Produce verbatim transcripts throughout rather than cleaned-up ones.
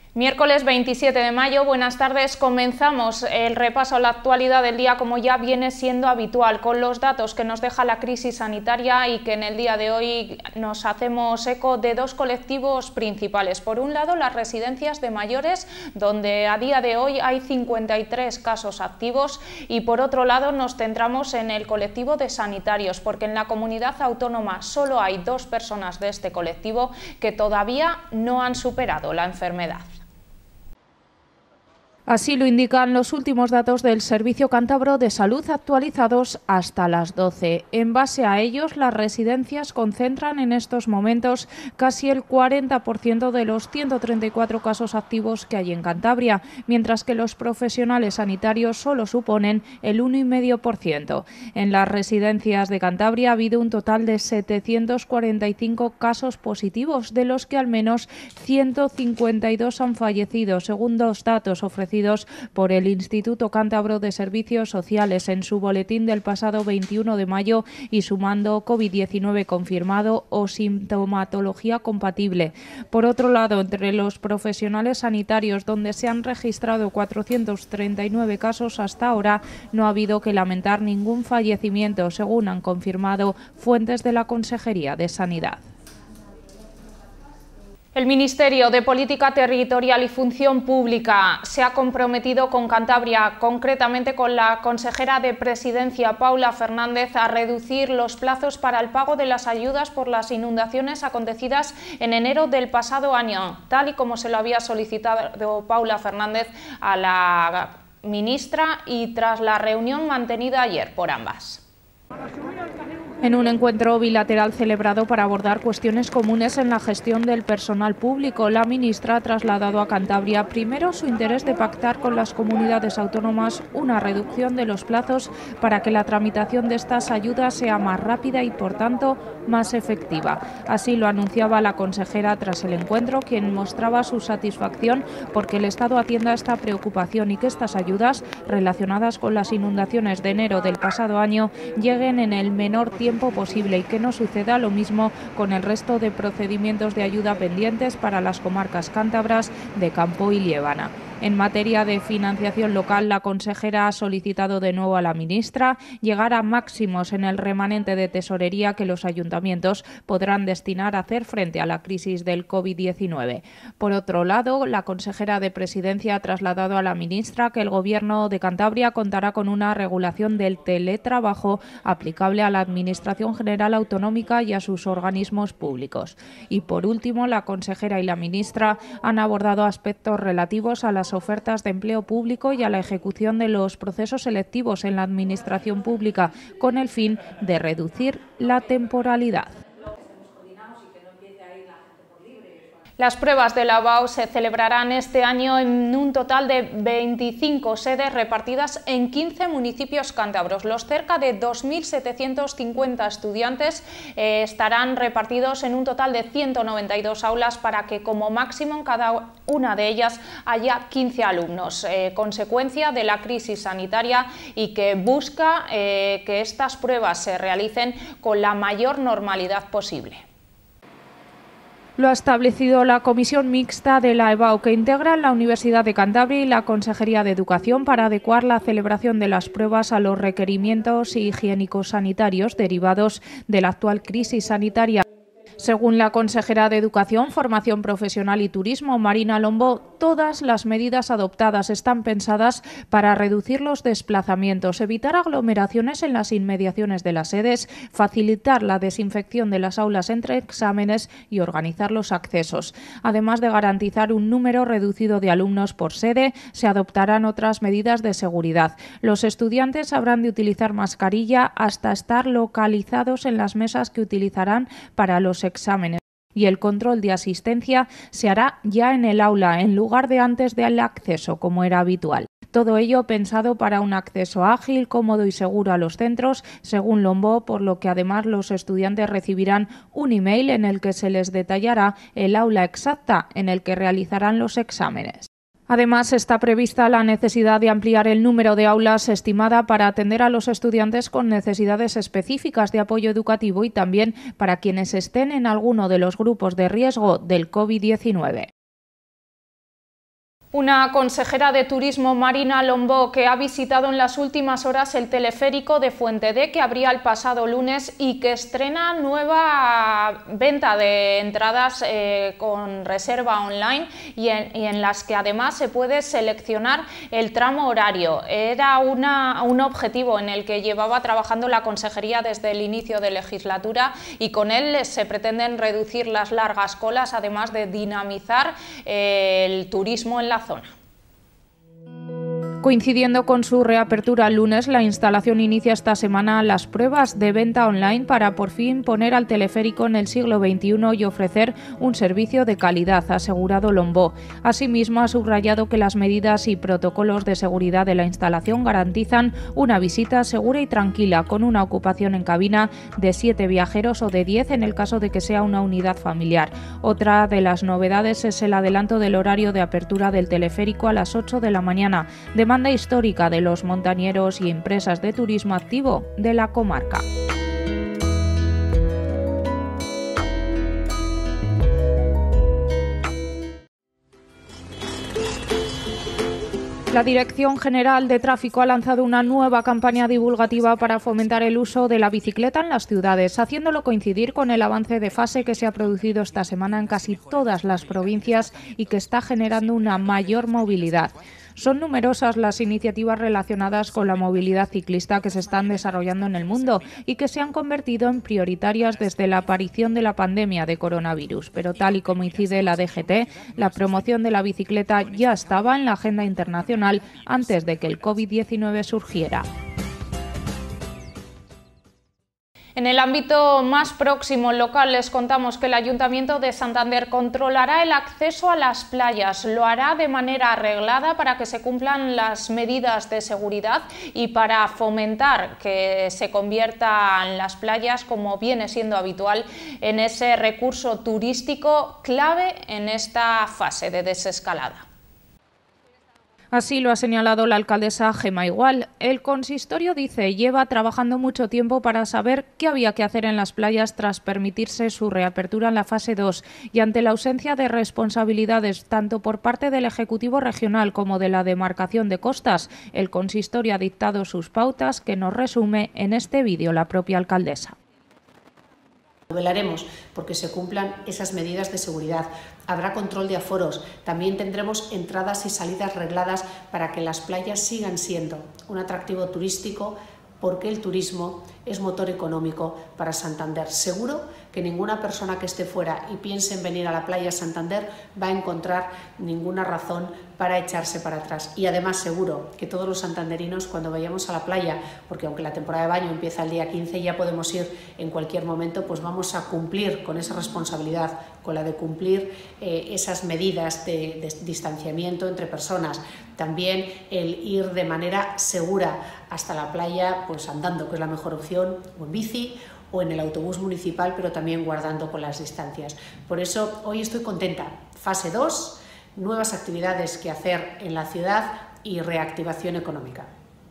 Miércoles veintisiete de mayo, buenas tardes. Comenzamos el repaso a la actualidad del día como ya viene siendo habitual, con los datos que nos deja la crisis sanitaria y que en el día de hoy nos hacemos eco de dos colectivos principales. Por un lado, las residencias de mayores, donde a día de hoy hay cincuenta y tres casos activos, y por otro lado nos centramos en el colectivo de sanitarios, porque en la comunidad autónoma solo hay dos personas de este colectivo que todavía no han superado la enfermedad. Así lo indican los últimos datos del Servicio Cántabro de Salud actualizados hasta las doce. En base a ellos, las residencias concentran en estos momentos casi el cuarenta por ciento de los ciento treinta y cuatro casos activos que hay en Cantabria, mientras que los profesionales sanitarios solo suponen el uno coma cinco por ciento. En las residencias de Cantabria ha habido un total de setecientos cuarenta y cinco casos positivos, de los que al menos ciento cincuenta y dos han fallecido, según los datos ofrecidos por el Instituto Cántabro de Servicios Sociales en su boletín del pasado veintiuno de mayo y sumando COVID diecinueve confirmado o sintomatología compatible. Por otro lado, entre los profesionales sanitarios, donde se han registrado cuatrocientos treinta y nueve casos hasta ahora, no ha habido que lamentar ningún fallecimiento, según han confirmado fuentes de la Consejería de Sanidad. El Ministerio de Política Territorial y Función Pública se ha comprometido con Cantabria, concretamente con la consejera de Presidencia, Paula Fernández, a reducir los plazos para el pago de las ayudas por las inundaciones acontecidas en enero del pasado año, tal y como se lo había solicitado Paula Fernández a la ministra y tras la reunión mantenida ayer por ambas. En un encuentro bilateral celebrado para abordar cuestiones comunes en la gestión del personal público, la ministra ha trasladado a Cantabria primero su interés de pactar con las comunidades autónomas una reducción de los plazos para que la tramitación de estas ayudas sea más rápida y, por tanto, más efectiva. Así lo anunciaba la consejera tras el encuentro, quien mostraba su satisfacción porque el Estado atienda esta preocupación y que estas ayudas relacionadas con las inundaciones de enero del pasado año lleguen en el menor tiempo posible y que no suceda lo mismo con el resto de procedimientos de ayuda pendientes para las comarcas cántabras de Campo y Liébana. En materia de financiación local, la consejera ha solicitado de nuevo a la ministra llegar a máximos en el remanente de tesorería que los ayuntamientos podrán destinar a hacer frente a la crisis del COVID diecinueve. Por otro lado, la consejera de Presidencia ha trasladado a la ministra que el Gobierno de Cantabria contará con una regulación del teletrabajo aplicable a la Administración General Autonómica y a sus organismos públicos. Y por último, la consejera y la ministra han abordado aspectos relativos a las ofertas de empleo público y a la ejecución de los procesos selectivos en la administración pública, con el fin de reducir la temporalidad. Las pruebas de la B A U se celebrarán este año en un total de veinticinco sedes repartidas en quince municipios cántabros. Los cerca de dos mil setecientos cincuenta estudiantes eh, estarán repartidos en un total de ciento noventa y dos aulas para que como máximo en cada una de ellas haya quince alumnos, eh, consecuencia de la crisis sanitaria y que busca eh, que estas pruebas se realicen con la mayor normalidad posible. Lo ha establecido la Comisión Mixta de la E B A U, que integra la Universidad de Cantabria y la Consejería de Educación para adecuar la celebración de las pruebas a los requerimientos higiénicos sanitarios derivados de la actual crisis sanitaria. Según la consejera de Educación, Formación Profesional y Turismo, Marina Lombó, todas las medidas adoptadas están pensadas para reducir los desplazamientos, evitar aglomeraciones en las inmediaciones de las sedes, facilitar la desinfección de las aulas entre exámenes y organizar los accesos. Además de garantizar un número reducido de alumnos por sede, se adoptarán otras medidas de seguridad. Los estudiantes habrán de utilizar mascarilla hasta estar localizados en las mesas que utilizarán para los exámenes, y el control de asistencia se hará ya en el aula en lugar de antes del acceso, como era habitual. Todo ello pensado para un acceso ágil, cómodo y seguro a los centros, según Lombó, por lo que además los estudiantes recibirán un email en el que se les detallará el aula exacta en el que realizarán los exámenes. Además, está prevista la necesidad de ampliar el número de aulas estimada para atender a los estudiantes con necesidades específicas de apoyo educativo y también para quienes estén en alguno de los grupos de riesgo del COVID diecinueve. Una consejera de Turismo, Marina Lombó, que ha visitado en las últimas horas el teleférico de Fuente D, que abría el pasado lunes y que estrena nueva venta de entradas eh, con reserva online y en, y en las que además se puede seleccionar el tramo horario. Era una, un objetivo en el que llevaba trabajando la consejería desde el inicio de legislatura y con él se pretenden reducir las largas colas, además de dinamizar eh, el turismo en la zona. Coincidiendo con su reapertura el lunes, la instalación inicia esta semana las pruebas de venta online para por fin poner al teleférico en el siglo veintiuno y ofrecer un servicio de calidad, ha asegurado Lombó. Asimismo, ha subrayado que las medidas y protocolos de seguridad de la instalación garantizan una visita segura y tranquila, con una ocupación en cabina de siete viajeros o de diez en el caso de que sea una unidad familiar. Otra de las novedades es el adelanto del horario de apertura del teleférico a las ocho de la mañana, de demanda histórica de los montañeros y empresas de turismo activo de la comarca. La Dirección General de Tráfico ha lanzado una nueva campaña divulgativa para fomentar el uso de la bicicleta en las ciudades, haciéndolo coincidir con el avance de fase que se ha producido esta semana en casi todas las provincias y que está generando una mayor movilidad. Son numerosas las iniciativas relacionadas con la movilidad ciclista que se están desarrollando en el mundo y que se han convertido en prioritarias desde la aparición de la pandemia de coronavirus. Pero tal y como incide la D G T, la promoción de la bicicleta ya estaba en la agenda internacional antes de que el COVID diecinueve surgiera. En el ámbito más próximo local les contamos que el Ayuntamiento de Santander controlará el acceso a las playas. Lo hará de manera arreglada para que se cumplan las medidas de seguridad y para fomentar que se conviertan las playas, como viene siendo habitual, en ese recurso turístico clave en esta fase de desescalada. Así lo ha señalado la alcaldesa Gemma Igual. El consistorio, dice, lleva trabajando mucho tiempo para saber qué había que hacer en las playas tras permitirse su reapertura en la fase dos y ante la ausencia de responsabilidades tanto por parte del Ejecutivo Regional como de la demarcación de costas, el consistorio ha dictado sus pautas que nos resume en este vídeo la propia alcaldesa. Velaremos porque se cumplan esas medidas de seguridad. Habrá control de aforos. También tendremos entradas y salidas regladas para que las playas sigan siendo un atractivo turístico, porque el turismo es motor económico para Santander. Seguro que ninguna persona que esté fuera y piense en venir a la playa Santander va a encontrar ninguna razón para echarse para atrás. Y además seguro que todos los santanderinos, cuando vayamos a la playa, porque aunque la temporada de baño empieza el día quince y ya podemos ir en cualquier momento, pues vamos a cumplir con esa responsabilidad, con la de cumplir eh, esas medidas de, de distanciamiento entre personas. También el ir de manera segura hasta la playa, pues andando, que es la mejor opción, o en bici, o en el autobús municipal, pero también guardando con las distancias. Por eso hoy estoy contenta. Fase dos, nuevas actividades que hacer en la ciudad y reactivación económica.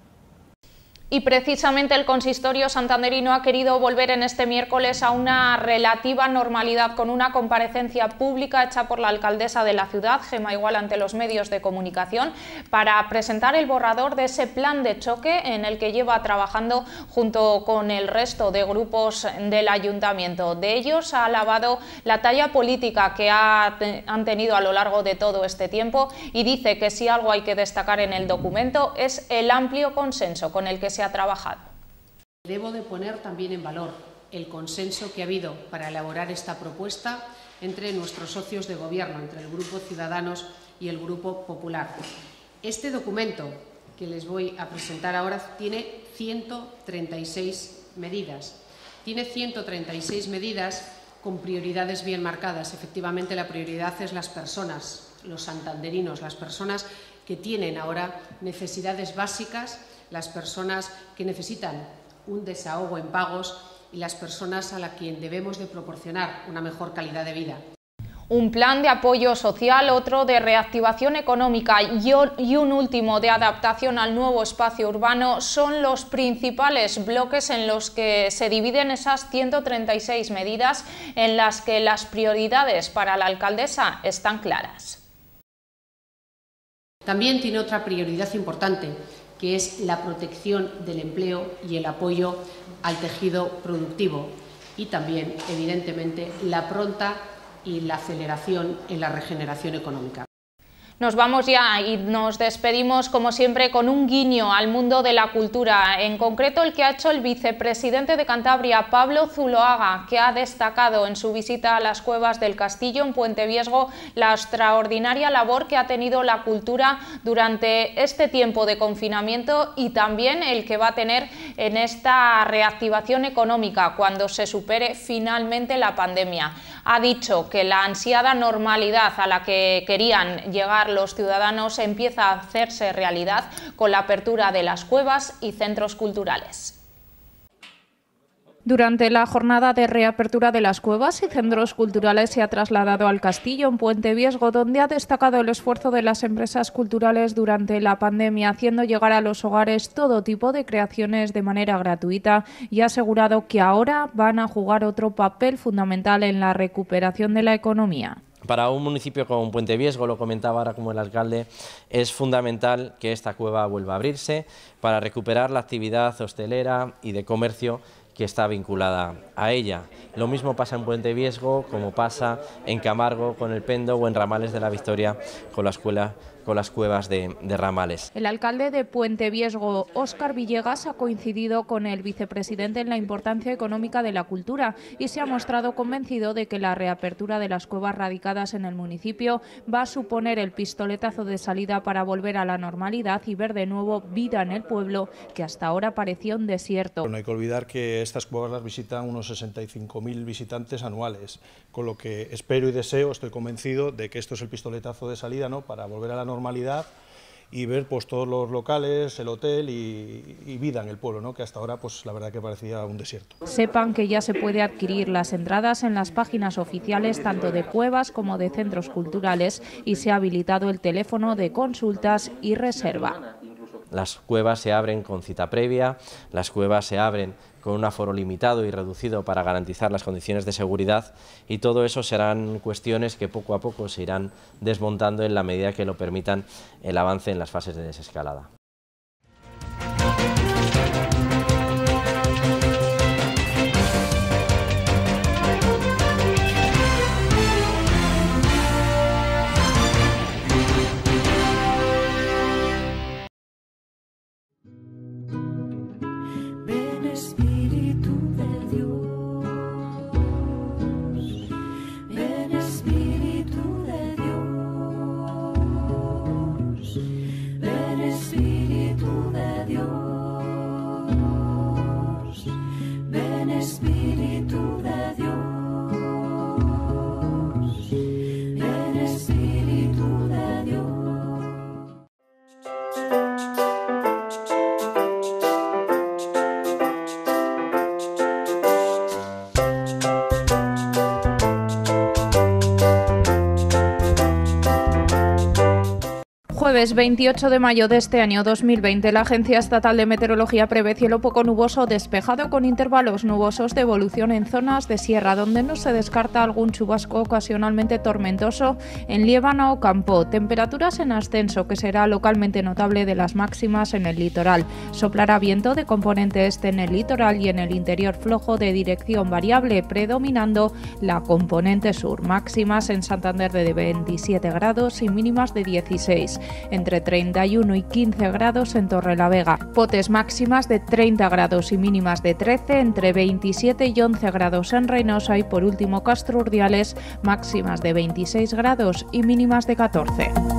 Y precisamente el consistorio santanderino ha querido volver en este miércoles a una relativa normalidad con una comparecencia pública hecha por la alcaldesa de la ciudad, Gemma Igual, ante los medios de comunicación para presentar el borrador de ese plan de choque en el que lleva trabajando junto con el resto de grupos del ayuntamiento. De ellos ha alabado la talla política que ha, han tenido a lo largo de todo este tiempo y dice que si algo hay que destacar en el documento es el amplio consenso con el que se se ha trabajado. Debo de poner también en valor el consenso que ha habido para elaborar esta propuesta entre nuestros socios de gobierno, entre el Grupo Ciudadanos y el Grupo Popular. Este documento que les voy a presentar ahora tiene ciento treinta y seis medidas. Tiene ciento treinta y seis medidas con prioridades bien marcadas. Efectivamente, la prioridad es las personas, los santanderinos, las personas que tienen ahora necesidades básicas, las personas que necesitan un desahogo en pagos y las personas a las que debemos de proporcionar una mejor calidad de vida. Un plan de apoyo social, otro de reactivación económica y un último de adaptación al nuevo espacio urbano son los principales bloques en los que se dividen esas ciento treinta y seis medidas en las que las prioridades para la alcaldesa están claras. También tiene otra prioridad importante, que es la protección del empleo y el apoyo al tejido productivo y también, evidentemente, la pronta y la aceleración en la regeneración económica. Nos vamos ya y nos despedimos, como siempre, con un guiño al mundo de la cultura, en concreto el que ha hecho el vicepresidente de Cantabria, Pablo Zuloaga, que ha destacado en su visita a las cuevas del Castillo en Puente Viesgo la extraordinaria labor que ha tenido la cultura durante este tiempo de confinamiento y también el que va a tener en esta reactivación económica cuando se supere finalmente la pandemia. Ha dicho que la ansiada normalidad a la que querían llegar los ciudadanos empieza a hacerse realidad con la apertura de las cuevas y centros culturales. Durante la jornada de reapertura de las cuevas y centros culturales se ha trasladado al Castillo en Puente Viesgo, donde ha destacado el esfuerzo de las empresas culturales durante la pandemia, haciendo llegar a los hogares todo tipo de creaciones de manera gratuita, y ha asegurado que ahora van a jugar otro papel fundamental en la recuperación de la economía. Para un municipio como Puente Viesgo, lo comentaba ahora como el alcalde, es fundamental que esta cueva vuelva a abrirse para recuperar la actividad hostelera y de comercio que está vinculada a ella. Lo mismo pasa en Puente Viesgo como pasa en Camargo con el Pendo o en Ramales de la Victoria con la escuela con las cuevas de, de Ramales. El alcalde de Puente Viesgo, Óscar Villegas, ha coincidido con el vicepresidente en la importancia económica de la cultura y se ha mostrado convencido de que la reapertura de las cuevas radicadas en el municipio va a suponer el pistoletazo de salida para volver a la normalidad y ver de nuevo vida en el pueblo, que hasta ahora parecía un desierto. No hay que olvidar que estas cuevas las visitan unos sesenta y cinco mil visitantes anuales, con lo que espero y deseo, estoy convencido de que esto es el pistoletazo de salida, ¿no?, para volver a la normalidad normalidad y ver pues todos los locales, el hotel y, y vida en el pueblo, ¿no?, que hasta ahora pues la verdad que parecía un desierto. Sepan que ya se puede adquirir las entradas en las páginas oficiales tanto de cuevas como de centros culturales y se ha habilitado el teléfono de consultas y reserva. Las cuevas se abren con cita previa, las cuevas se abren con un aforo limitado y reducido para garantizar las condiciones de seguridad, y todo eso serán cuestiones que poco a poco se irán desmontando en la medida que lo permitan el avance en las fases de desescalada. Jueves veintiocho de mayo de este año dos mil veinte, la Agencia Estatal de Meteorología prevé cielo poco nuboso despejado con intervalos nubosos de evolución en zonas de sierra, donde no se descarta algún chubasco ocasionalmente tormentoso en Liébana o Campó. Temperaturas en ascenso, que será localmente notable de las máximas en el litoral. Soplará viento de componente este en el litoral y en el interior flojo de dirección variable, predominando la componente sur. Máximas en Santander de veintisiete grados y mínimas de dieciséis. Entre treinta y uno y quince grados en Torrelavega. Potes máximas de treinta grados y mínimas de trece, entre veintisiete y once grados en Reynosa y por último Castro Urdiales, máximas de veintiséis grados y mínimas de catorce.